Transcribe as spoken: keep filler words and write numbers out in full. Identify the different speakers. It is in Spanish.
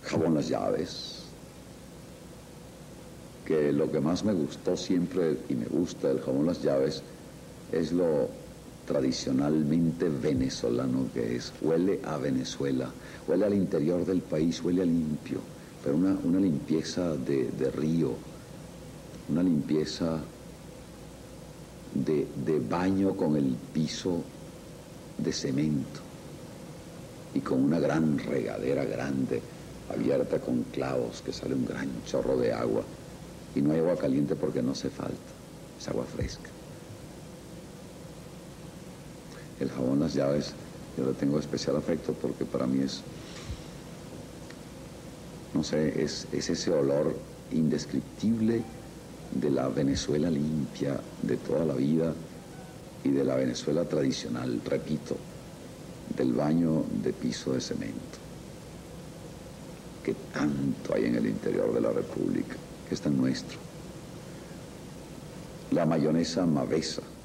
Speaker 1: jabón Las Llaves, que lo que más me gustó siempre y me gusta del jabón Las Llaves es lo tradicionalmente venezolano que es. Huele a Venezuela, huele al interior del país, huele a limpio, pero una, una limpieza de, de río, una limpieza de, de baño con el piso de cemento y con una gran regadera grande abierta con clavos que sale un gran chorro de agua y no hay agua caliente porque no hace falta, es agua fresca. El jabón Las Llaves yo le tengo especial afecto porque para mí es, no sé, es, es ese olor indescriptible de la Venezuela limpia de toda la vida y de la Venezuela tradicional, repito, del baño de piso de cemento, que tanto hay en el interior de la República, que es tan nuestro. La mayonesa Mavesa,